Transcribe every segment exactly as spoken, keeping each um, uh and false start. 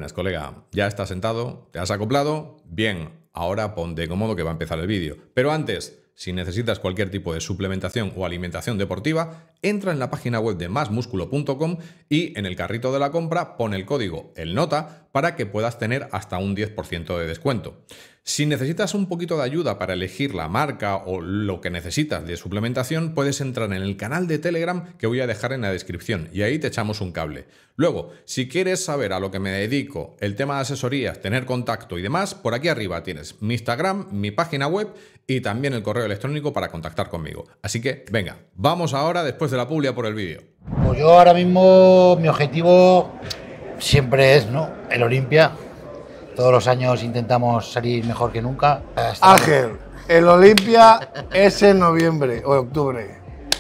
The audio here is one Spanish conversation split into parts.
buenas, colega. ¿Ya estás sentado? ¿Te has acoplado? Bien, ahora ponte cómodo que va a empezar el vídeo. Pero antes, si necesitas cualquier tipo de suplementación o alimentación deportiva, entra en la página web de más músculo punto com y en el carrito de la compra pon el código ELNOTA para que puedas tener hasta un diez por ciento de descuento. Si necesitas un poquito de ayuda para elegir la marca o lo que necesitas de suplementación, puedes entrar en el canal de Telegram que voy a dejar en la descripción y ahí te echamos un cable. Luego, si quieres saber a lo que me dedico, el tema de asesorías, tener contacto y demás, por aquí arriba tienes mi Instagram, mi página web y también el correo electrónico para contactar conmigo. Así que, venga, vamos ahora después de la publi a por el vídeo. Pues yo ahora mismo, mi objetivo siempre es, ¿no?, el Olimpia. Todos los años intentamos salir mejor que nunca. Ángel, el Olimpia es en noviembre o octubre.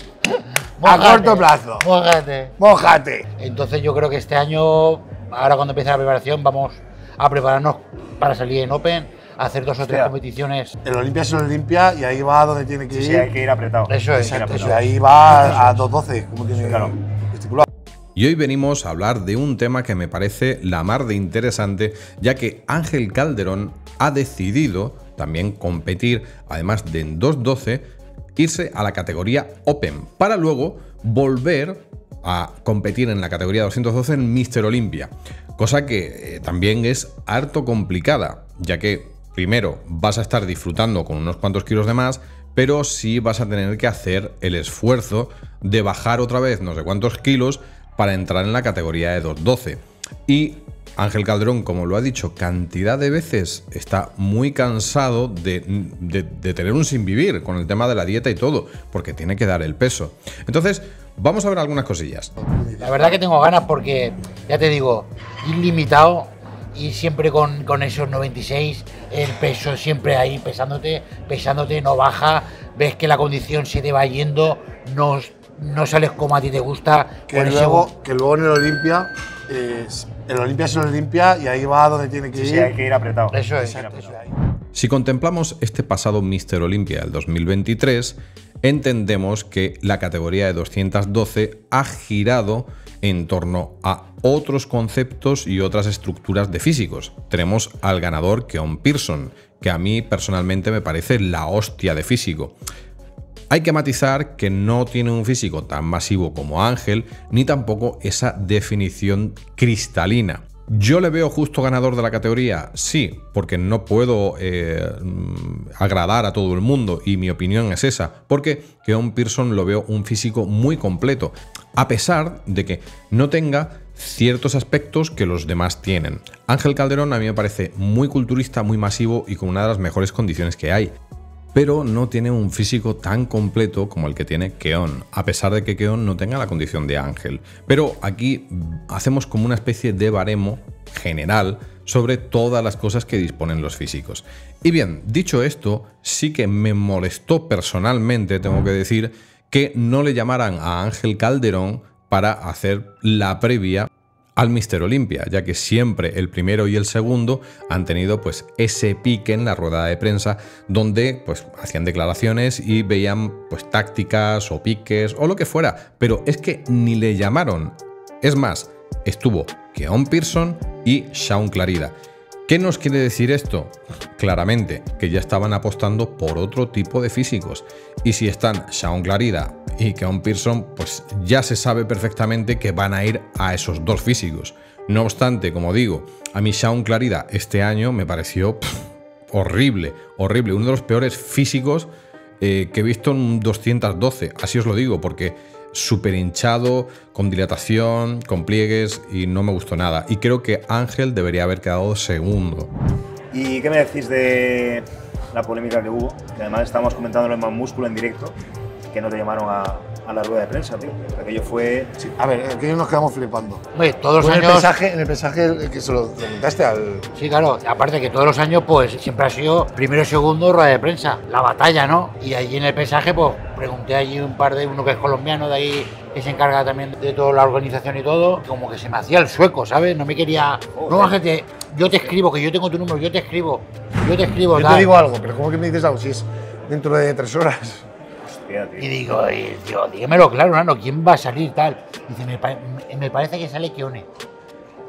Mójate, a corto plazo. Mójate. Mójate. Entonces yo creo que este año, ahora cuando empiece la preparación, vamos a prepararnos para salir en Open, a hacer dos o tres Hostia. competiciones. El Olimpia es el Olimpia y ahí va donde tiene que sí, ir. Sí, hay que ir apretado. Eso es. Exacto, eso, ahí va a dos doce, como tiene sí, claro. estipulado. Y hoy venimos a hablar de un tema que me parece la mar de interesante, ya que Ángel Calderón ha decidido también competir, además de en dos doce, irse a la categoría Open, para luego volver a competir en la categoría doscientos doce en míster Olimpia, cosa que eh, también es harto complicada, ya que primero vas a estar disfrutando con unos cuantos kilos de más, pero sí vas a tener que hacer el esfuerzo de bajar otra vez no sé cuántos kilos para entrar en la categoría de dos doce. Y Ángel Calderón, como lo ha dicho cantidad de veces, está muy cansado de, de, de tener un sin vivir con el tema de la dieta y todo, porque tiene que dar el peso. Entonces, vamos a ver algunas cosillas. La verdad que tengo ganas porque, ya te digo, ilimitado y siempre con, con esos noventa y seis, el peso siempre ahí pesándote, pesándote, no baja, ves que la condición se te va yendo, no... no sales como a ti te gusta. Que luego, ese... que luego en el Olimpia, eh, el Olimpia es el Olimpia y ahí va donde tiene que sí, ir. Sí, hay que ir apretado. Eso es. Exacto, eso es. Si contemplamos este pasado míster Olimpia del dos mil veintitrés, entendemos que la categoría de doscientos doce ha girado en torno a otros conceptos y otras estructuras de físicos. Tenemos al ganador Keon Pearson, que a mí personalmente me parece la hostia de físico. Hay que matizar que no tiene un físico tan masivo como Ángel, ni tampoco esa definición cristalina. ¿Yo le veo justo ganador de la categoría? Sí, porque no puedo eh, agradar a todo el mundo y mi opinión es esa, porque Keon Pearson lo veo un físico muy completo, a pesar de que no tenga ciertos aspectos que los demás tienen. Ángel Calderón a mí me parece muy culturista, muy masivo y con una de las mejores condiciones que hay, pero no tiene un físico tan completo como el que tiene Keon, a pesar de que Keon no tenga la condición de Ángel. Pero aquí hacemos como una especie de baremo general sobre todas las cosas que disponen los físicos. Y bien, dicho esto, sí que me molestó personalmente, tengo que decir, que no le llamaran a Ángel Calderón para hacer la previa al míster Olimpia, ya que siempre el primero y el segundo han tenido pues ese pique en la rueda de prensa donde pues hacían declaraciones y veían pues tácticas o piques o lo que fuera, pero es que ni le llamaron. Es más, estuvo Keon Pearson y Shaun Clarida. ¿Qué nos quiere decir esto? Claramente que ya estaban apostando por otro tipo de físicos, y si están Shaun Clarida y Keon Pearson, pues ya se sabe perfectamente que van a ir a esos dos físicos. No obstante, como digo, a mí Shaun Clarida este año me pareció pff, horrible, horrible, uno de los peores físicos eh, que he visto en doscientos doce, así os lo digo, porque súper hinchado, con dilatación, con pliegues, y no me gustó nada. Y creo que Ángel debería haber quedado segundo. ¿Y qué me decís de la polémica que hubo? Que además estábamos comentándolo en Más Músculo en directo, que no te llamaron a, a la rueda de prensa, tío. Aquello fue... Sí, a ver, aquello nos quedamos flipando. Oye, todos los pues años... En el mensaje, en el mensaje que se lo comentaste al... Sí, claro. Aparte que todos los años, pues, siempre ha sido primero y segundo rueda de prensa. La batalla, ¿no? Y allí en el mensaje, pues, pregunté allí un par de... Uno que es colombiano, de ahí, que se encarga también de toda la organización y todo. Como que se me hacía el sueco, ¿sabes? No me quería... Oh, no, gente, yo te escribo, que yo tengo tu número, yo te escribo. Yo te escribo, Yo tal. te digo algo, pero ¿cómo que me dices algo? Si es dentro de tres horas... Y digo, tío, dígamelo claro, ¿no? ¿Quién va a salir tal? Dice, me, pa me parece que sale Keone.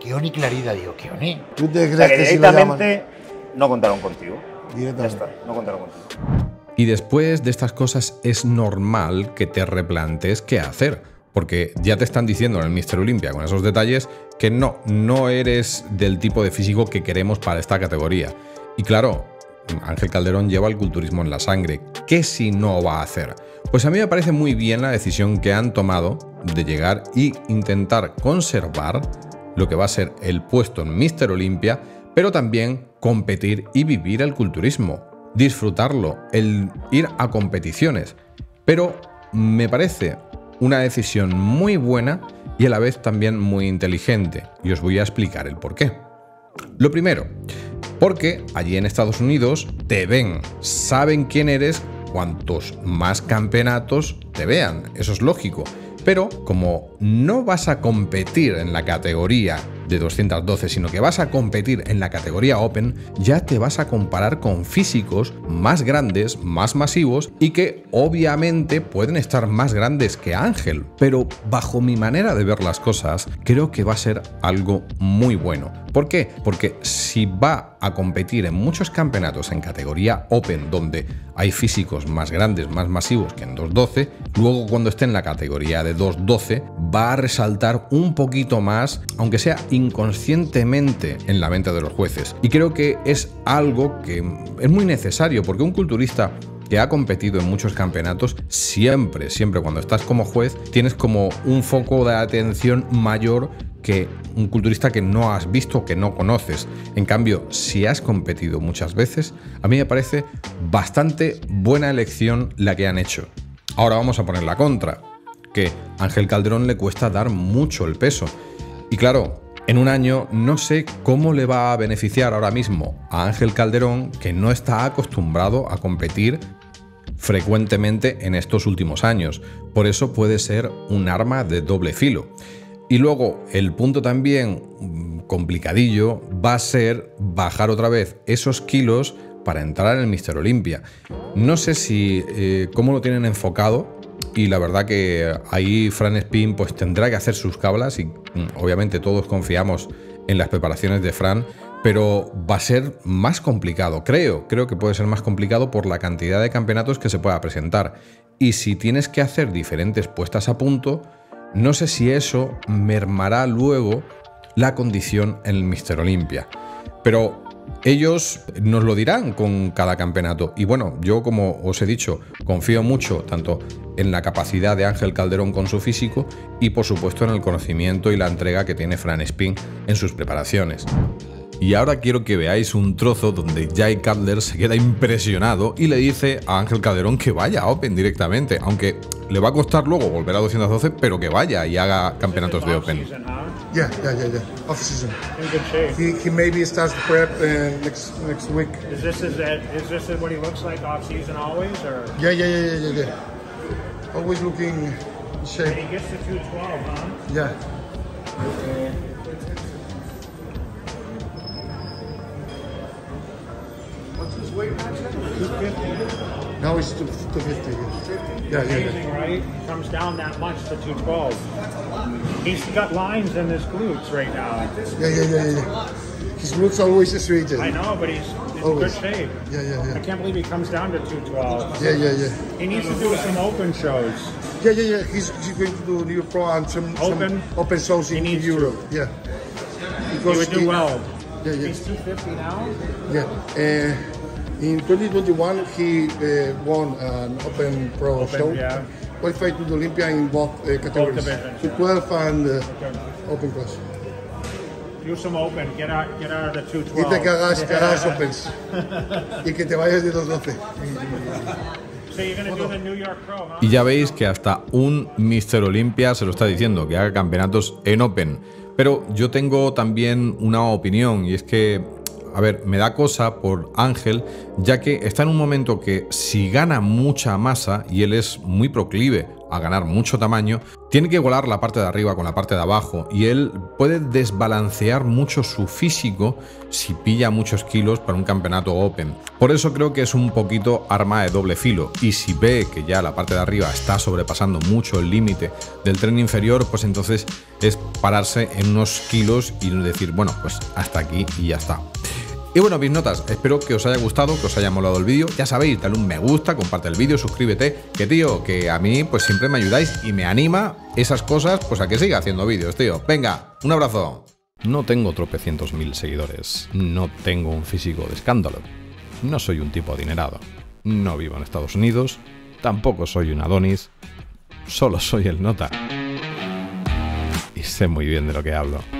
Kioni Clarida, digo, Kioni. ¿Tú te O sea, crees que que si lo llaman? directamente no contaron contigo. Ya Directamente. está, no contaron contigo. Y después de estas cosas es normal que te replantes qué hacer, porque ya te están diciendo en el míster Olympia con esos detalles que no, no eres del tipo de físico que queremos para esta categoría. Y claro, Ángel Calderón lleva el culturismo en la sangre. ¿Qué si no va a hacer? Pues a mí me parece muy bien la decisión que han tomado de llegar e intentar conservar lo que va a ser el puesto en míster Olympia, pero también competir y vivir el culturismo, disfrutarlo, el ir a competiciones. Pero me parece una decisión muy buena y a la vez también muy inteligente, y os voy a explicar el por qué. Lo primero, porque allí en Estados Unidos te ven, saben quién eres, cuantos más campeonatos te vean, eso es lógico. Pero como no vas a competir en la categoría de doscientos doce, sino que vas a competir en la categoría Open, ya te vas a comparar con físicos más grandes, más masivos y que obviamente pueden estar más grandes que Ángel. Pero bajo mi manera de ver las cosas, creo que va a ser algo muy bueno. ¿Por qué? Porque si va a competir en muchos campeonatos en categoría Open, donde hay físicos más grandes, más masivos que en doscientos doce, luego cuando esté en la categoría de doscientos doce va a resaltar un poquito más, aunque sea inconscientemente, en la mente de los jueces. Y creo que es algo que es muy necesario, porque un culturista que ha competido en muchos campeonatos, siempre, siempre cuando estás como juez, tienes como un foco de atención mayor que un culturista que no has visto, que no conoces. En cambio, si has competido muchas veces, a mí me parece bastante buena elección la que han hecho. Ahora vamos a poner la contra, que a Ángel Calderón le cuesta dar mucho el peso. Y claro, en un año no sé cómo le va a beneficiar ahora mismo a Ángel Calderón, que no está acostumbrado a competir frecuentemente en estos últimos años. Por eso puede ser un arma de doble filo. Y luego el punto también complicadillo va a ser bajar otra vez esos kilos para entrar en el míster Olympia. No sé si eh, cómo lo tienen enfocado, y la verdad que ahí Fran Espín pues tendrá que hacer sus cábalas y mm, obviamente todos confiamos en las preparaciones de Fran, pero va a ser más complicado, creo, creo que puede ser más complicado por la cantidad de campeonatos que se pueda presentar. Y si tienes que hacer diferentes puestas a punto, no sé si eso mermará luego la condición en el míster Olympia. Pero ellos nos lo dirán con cada campeonato. Y bueno, yo como os he dicho, confío mucho tanto en la capacidad de Ángel Calderón con su físico y por supuesto en el conocimiento y la entrega que tiene Fran Espín en sus preparaciones. Y ahora quiero que veáis un trozo donde Jay Cutler se queda impresionado y le dice a Ángel Calderón que vaya a Open directamente, aunque le va a costar luego volver a doscientos doce, pero que vaya y haga campeonatos de Open. Yeah, yeah, yeah, yeah. Off season. In good shape. He, he maybe starts the prep uh, next next week. Is this is that is this what he looks like off season always, or Yeah, yeah, yeah, yeah, yeah. yeah. Always looking in and shape. he gets to two twelve, huh? Yeah. What's his weight two fifty. Now it's two fifty. Yeah, yeah, yeah. Amazing, right? He comes down that much to two twelve. He's got lines in his glutes right now. Yeah, yeah, yeah, yeah. yeah. His glutes are always straightened. I know, but he's in Always. good shape. Yeah, yeah, I yeah. can't believe he comes down to two twelve. Yeah, yeah, yeah. He needs to do some open shows. Yeah, yeah, yeah. He's, he's going to do New Pro and some Open? some open shows He in needs Europe. to. Yeah. He Because would do he- well. Yeah, yeah, He's two fifty now. yeah. Uh, in twenty twenty-one, he uh, won an Open Pro Open, show. yeah. Qualified to the Olympia in both uh, categories, divisions, to yeah. twelve and uh, Open class. Do some open. Get out. Get out of the two Dite twelve. que hagas, que hagas Opens y que te vayas de doscientos doce. So you're gonna do the New York Pro, huh? Y ya veis que hasta un míster Olympia se lo está diciendo, que haga campeonatos en Open. Pero yo tengo también una opinión, y es que, a ver, me da cosa por Ángel, ya que está en un momento que si gana mucha masa, y él es muy proclive a ganar mucho tamaño, Tiene que igualar la parte de arriba con la parte de abajo y él puede desbalancear mucho su físico si pilla muchos kilos para un campeonato Open. Por eso creo que es un poquito arma de doble filo, y si ve que ya la parte de arriba está sobrepasando mucho el límite del tren inferior, pues entonces es pararse en unos kilos y decir, bueno, pues hasta aquí y ya está. Y bueno, mis notas, espero que os haya gustado, que os haya molado el vídeo. Ya sabéis, dale un me gusta, comparte el vídeo, suscríbete, que tío, que a mí pues siempre me ayudáis y me anima esas cosas pues a que siga haciendo vídeos, tío. Venga, un abrazo. No tengo tropecientos mil seguidores, no tengo un físico de escándalo, no soy un tipo adinerado, no vivo en Estados Unidos, tampoco soy un Adonis, solo soy el Nota. Y sé muy bien de lo que hablo.